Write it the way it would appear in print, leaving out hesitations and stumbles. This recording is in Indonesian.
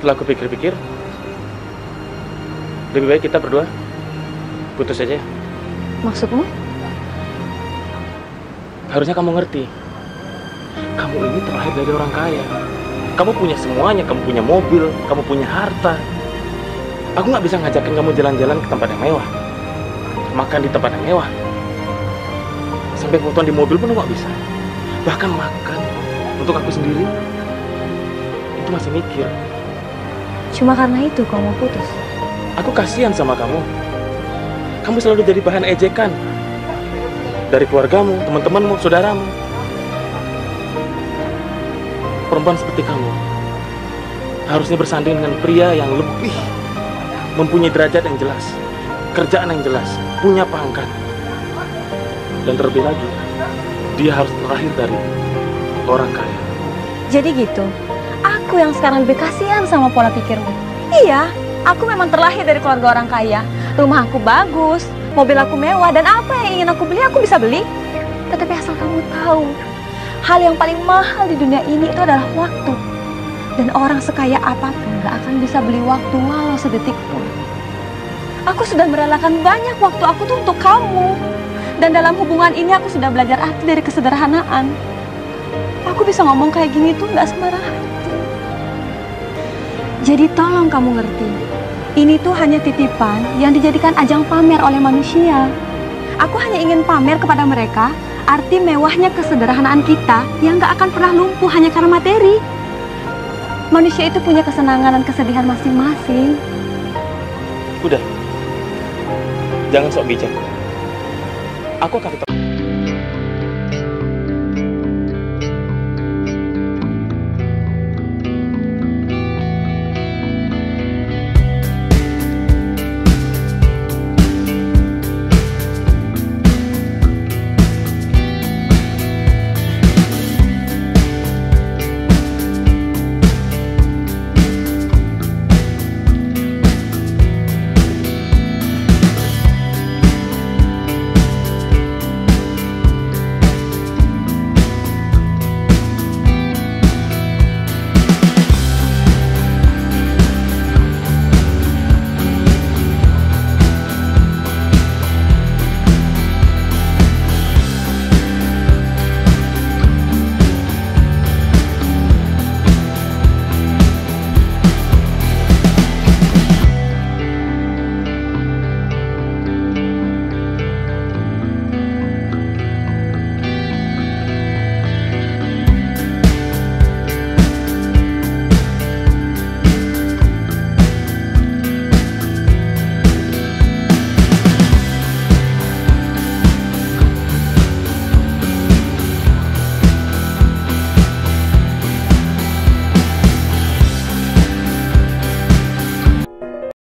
Setelah aku pikir-pikir, lebih baik kita berdua putus aja. Maksudmu? Harusnya kamu ngerti. Kamu ini terlahir dari orang kaya. Kamu punya semuanya, kamu punya mobil, kamu punya harta. Aku nggak bisa ngajakin kamu jalan-jalan ke tempat yang mewah, makan di tempat yang mewah, sampai fotoan di mobil pun nggak bisa. Bahkan makan untuk aku sendiri, itu masih mikir. Cuma karena itu kau mau putus? Aku kasihan sama kamu. Kamu selalu jadi bahan ejekan dari keluargamu, teman-temanmu, saudaramu. Perempuan seperti kamu harusnya bersanding dengan pria yang lebih mempunyai derajat yang jelas, kerjaan yang jelas, punya pangkat. Dan terlebih lagi, dia harus terlahir dari orang kaya. Jadi gitu, aku yang sekarang lebih kasihan sama pola pikirmu. Iya, aku memang terlahir dari keluarga orang kaya. Rumah aku bagus, mobil aku mewah, dan apa yang ingin aku beli, aku bisa beli. Tetapi asal kamu tahu, hal yang paling mahal di dunia ini itu adalah waktu. Dan orang sekaya apapun gak akan bisa beli waktu walau sedetik pun. Aku sudah merelakan banyak waktu aku tuh untuk kamu. Dan dalam hubungan ini aku sudah belajar arti dari kesederhanaan. Aku bisa ngomong kayak gini tuh gak sembarang hati. Jadi tolong kamu ngerti, ini tuh hanya titipan yang dijadikan ajang pamer oleh manusia. Aku hanya ingin pamer kepada mereka arti mewahnya kesederhanaan kita yang gak akan pernah lumpuh hanya karena materi. Manusia itu punya kesenangan dan kesedihan masing-masing. Udah, jangan sok bijak. Aku akan tetap